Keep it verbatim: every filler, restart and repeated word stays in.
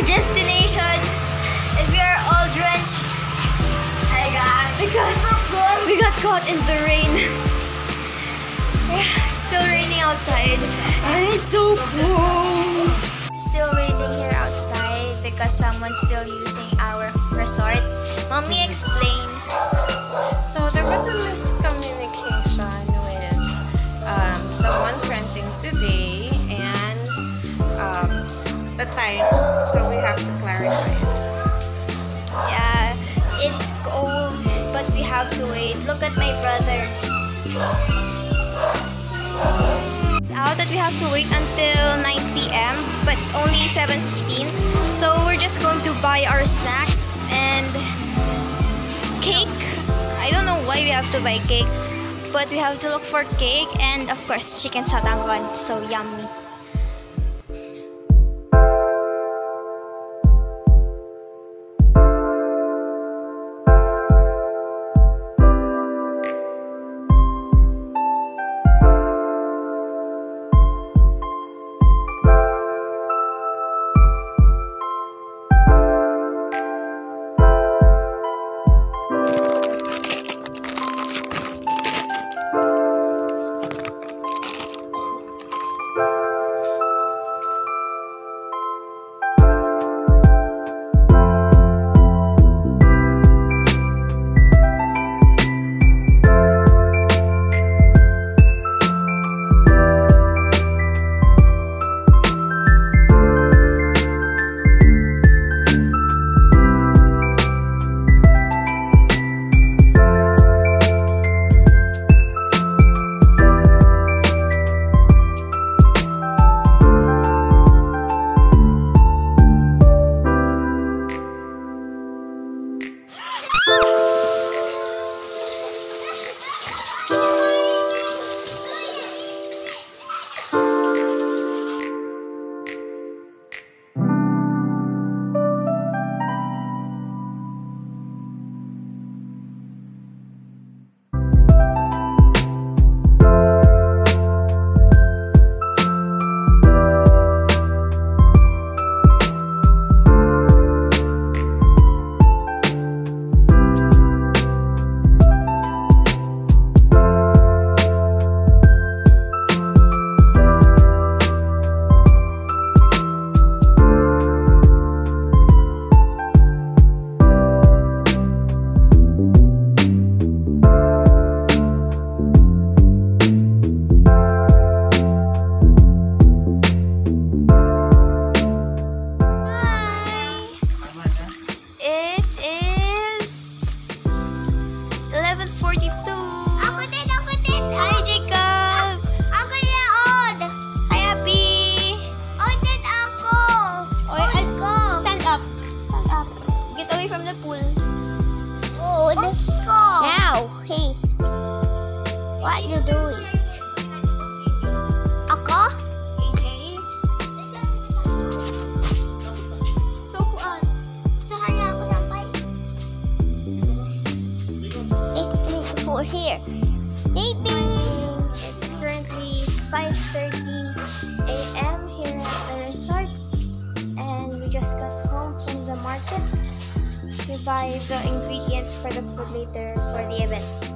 destination and we are all drenched. Hey guys. Because we got caught in the rain. Yeah, it's still raining outside and it's so cold. We're still waiting here outside because someone's still using our resort. Mommy, explain. So there was a miscommunication with um, the ones renting today and um, the time. So we have to clarify it. Yeah, it's cold, but we have to wait. Look at my brother. It's out that we have to wait until nine p m but it's only seven fifteen. So we're just going to buy our snacks and cake. I don't know why we have to buy cake, but we have to look for cake and of course chicken satangkan. So yummy. Here. Sleeping. It's currently five thirty a m here at the resort and we just got home from the market to buy the ingredients for the food later for the event.